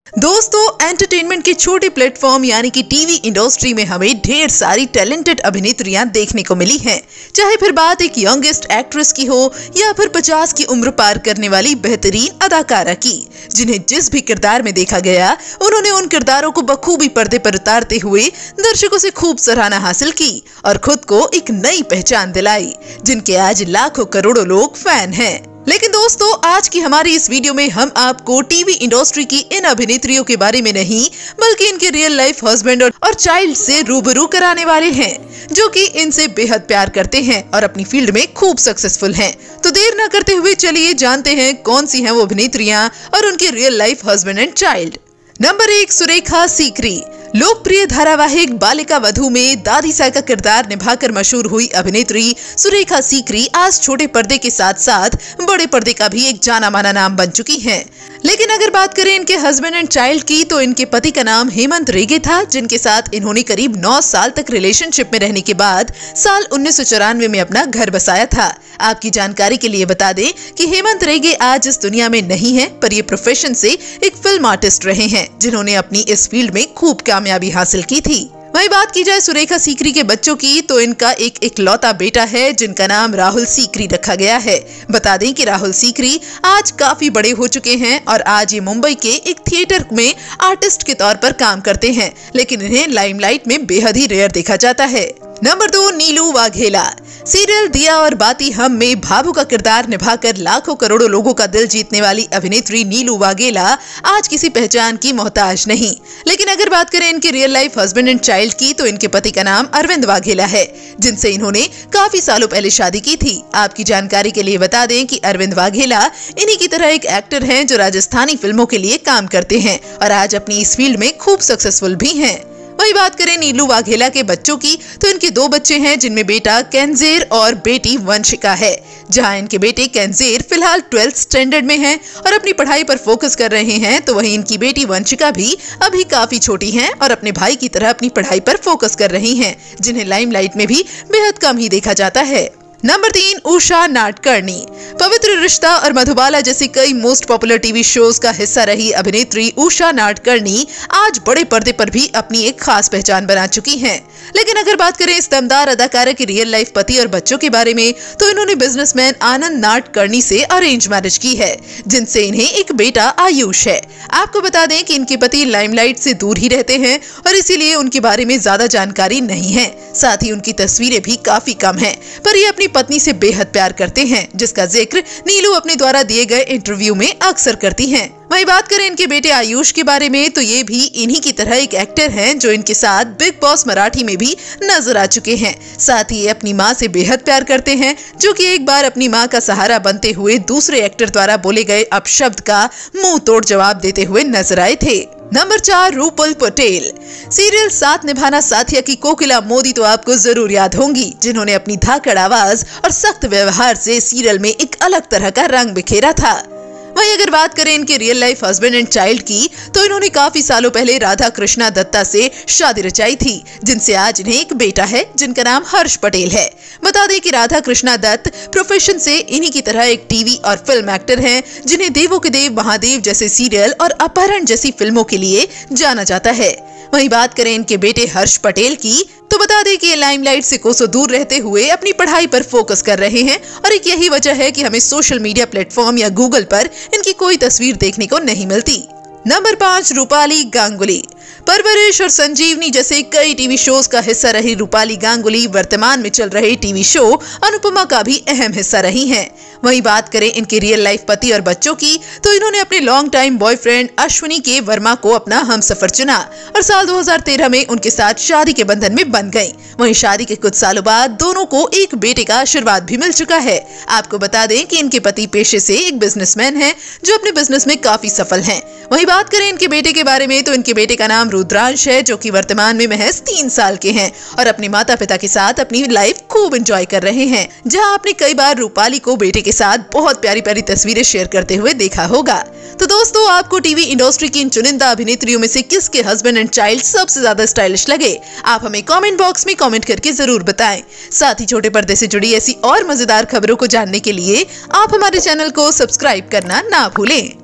दोस्तों, एंटरटेनमेंट के छोटे प्लेटफॉर्म यानी कि टीवी इंडस्ट्री में हमें ढेर सारी टैलेंटेड अभिनेत्रियां देखने को मिली हैं। चाहे फिर बात एक यंगेस्ट एक्ट्रेस की हो या फिर 50 की उम्र पार करने वाली बेहतरीन अदाकारा की, जिन्हें जिस भी किरदार में देखा गया उन्होंने उन किरदारों को बखूबी पर्दे पर उतारते हुए दर्शकों से खूब सराहना हासिल की और खुद को एक नई पहचान दिलाई, जिनके आज लाखों करोड़ों लोग फैन हैं। लेकिन दोस्तों, आज की हमारी इस वीडियो में हम आपको टीवी इंडस्ट्री की इन अभिनेत्रियों के बारे में नहीं बल्कि इनके रियल लाइफ हस्बैंड और चाइल्ड से रूबरू कराने वाले हैं, जो कि इनसे बेहद प्यार करते हैं और अपनी फील्ड में खूब सक्सेसफुल हैं। तो देर न करते हुए चलिए जानते हैं कौन सी हैं वो अभिनेत्रियां और उनके real life husband and child. Number 1, Surekha Sikri. लोकप्रिय धारावाहिक बालिका वधू में दादी सा का किरदार निभाकर मशहूर हुई अभिनेत्री सुरेखा सीकरी आज छोटे पर्दे के साथ साथ बड़े पर्दे का भी एक जाना माना नाम बन चुकी हैं। लेकिन अगर बात करें इनके हस्बैंड एंड चाइल्ड की, तो इनके पति का नाम हेमंत रेगे था, जिनके साथ इन्होंने करीब 9 साल तक रिलेशनशिप में रहने के बाद साल 1994 में अपना घर बसाया था। आपकी जानकारी के लिए बता दें कि हेमंत रेगे आज इस दुनिया में नहीं है, पर ये प्रोफेशन से एक फिल्म आर्टिस्ट रहे हैं, जिन्होंने अपनी इस फील्ड में खूब कामयाबी हासिल की थी। वही बात की जाए सुरेखा सीकरी के बच्चों की, तो इनका एक इकलौता बेटा है जिनका नाम राहुल सीकरी रखा गया है। बता दें कि राहुल सीकरी आज काफी बड़े हो चुके हैं और आज ये मुंबई के एक थिएटर में आर्टिस्ट के तौर पर काम करते हैं, लेकिन इन्हें लाइमलाइट में बेहद ही रेयर देखा जाता है। नंबर 2, नीलू वाघेला। सीरियल दिया और बाती हम में भाभू का किरदार निभाकर लाखों करोड़ों लोगों का दिल जीतने वाली अभिनेत्री नीलू वाघेला आज किसी पहचान की मोहताज नहीं। लेकिन अगर बात करें इनके real life husband and child की, तो इनके पति का नाम अरविंद वाघेला है, जिनसे इन्होंने काफी सालों पहले शादी की थी। आपकी जानकारी के लिए बता दें कि अरविंद वाघेला इन्हीं की तरह एक एक्टर हैं जो राजस्थानी फिल्मों के लिए काम करते हैं और आज अपनी इस फील्ड में खूब सक्सेसफुल भी हैं। वही बात करें नीलू वाघेला के बच्चों की, तो इनके 2 बच्चे हैं, जिनमें बेटा केंजेर और बेटी वंशिका है। जहां इनके बेटे केंजेर फिलहाल 12th स्टैंडर्ड में हैं और अपनी पढ़ाई पर फोकस कर रहे हैं, तो वहीं इनकी बेटी वंशिका भी अभी काफी छोटी हैं और अपने भाई की तरह अपनी पढ़ाई पर फोकस कर रही हैं, जिन्हें लाइमलाइट में भी बेहद कम ही देखा जाता है। नंबर 3, उषा नाडकर्णी। पवित्र रिश्ता और मधुबाला जैसे कई मोस्ट पॉपुलर टीवी शोज का हिस्सा रही अभिनेत्री उषा नाडकर्णी आज बड़े पर्दे पर भी अपनी एक खास पहचान बना चुकी हैं। लेकिन अगर बात करें इस दमदार अदाकारा के रियल लाइफ पति और बच्चों के बारे में, तो इन्होंने बिजनेसमैन आनंद नाडकर्णी से अरेंज मैरिज की है, जिनसे इन्हें एक बेटा आयुष है। आपको बता दें कि इनके पति लाइमलाइट से दूर ही रहते हैं और इसीलिए उनके बारे में ज्यादा जानकारी नहीं है। साथ ही उनकी तस्वीरें भी काफी कम हैं, पर ये अपनी पत्नी से बेहद प्यार करते हैं, जिसका जिक्र नीलू अपने द्वारा दिए गए इंटरव्यू में अक्सर करती हैं। वही बात करें इनके बेटे आयुष के बारे में, तो ये भी इन्हीं की तरह एक एक्टर हैं जो इनके साथ बिग बॉस मराठी में भी नजर आ चुके हैं। साथ ही ये अपनी मां से बेहद प्यार करते हैं, जो कि एक बार अपनी मां का सहारा बनते हुए दूसरे एक्टर द्वारा बोले गए अपशब्द का मुंह तोड़ जवाब देते हुए नजर आए थे। नंबर 4, रूपल पटेल। सीरियल साथ निभाना साथिया की कोकिला मोदी तो आपको जरूर याद होंगी, जिन्होंने अपनी धाकड़ आवाज और सख्त व्यवहार से सीरियल में एक अलग तरह का रंग बिखेरा था। वहीं अगर बात करें इनके real life husband and child की, तो इन्होंने काफी सालों पहले राधा कृष्णा दत्ता से शादी रचाई थी, जिनसे आज इन्हें एक बेटा है, जिनका नाम हर्ष पटेल है। बता दें कि राधा कृष्णा दत्त प्रोफेशन से इन्हीं की तरह एक टीवी और फिल्म एक्टर हैं, जिन्हें देवों के देव महादेव जैसे सीरियल और अपहरण जैसी फिल्मों के लिए जाना जाता है। वहीं बात करें इनके बेटे हर्ष पटेल की, तो बता दें कि ये लाइमलाइट से कोसों दूर रहते हुए अपनी पढ़ाई पर फोकस कर रहे हैं और एक यही वजह है कि हमें सोशल मीडिया प्लेटफॉर्म या गूगल पर इनकी कोई तस्वीर देखने को नहीं मिलती। नंबर 5, रूपाली गांगुली। परवरिश और संजीवनी जैसे कई टीवी शोज का हिस्सा रही रूपाली गांगुली वर्तमान में चल रहे टीवी शो अनुपमा का भी अहम हिस्सा रही हैं। वहीं बात करें इनके रियल लाइफ पति और बच्चों की, तो इन्होंने अपने लॉन्ग टाइम बॉयफ्रेंड अश्विनी के वर्मा को अपना हमसफर चुना और साल 2013 में उनके साथ शादी के बंधन में बंध गईं। वहीं शादी के कुछ सालों बाद दोनों को एक बेटे का आशीर्वाद भी मिल चुका है। आपको बता दें कि इनके पति पेशे से एक बिजनेसमैन हैं, जो अपने बिजनेस में काफी सफल हैं। वहीं बात करें इनके बेटे के बारे में, तो इनके बेटे का नाम रुद्रांश है, जो कि वर्तमान में महज 3 साल के हैं और अपने माता पिता के साथ अपनी लाइफ खूब एंजॉय कर रहे हैं। जहां आपने कई बार रूपाली को बेटे के साथ बहुत प्यारी प्यारी तस्वीरें शेयर करते हुए देखा होगा। तो दोस्तों, आपको टीवी इंडस्ट्री की इन चुनिंदा अभिनेत्रियों में से किसके हस्बैंड एंड चाइल्ड सबसे ज्यादा स्टाइलिश लगे? आप हमें कमेंट बॉक्स में कमेंट करके जरूर बताएं। साथ ही छोटे पर्दे से जुड़ी ऐसी और मजेदार खबरों को जानने के लिए आप हमारे चैनल को सब्सक्राइब करना ना भूलें।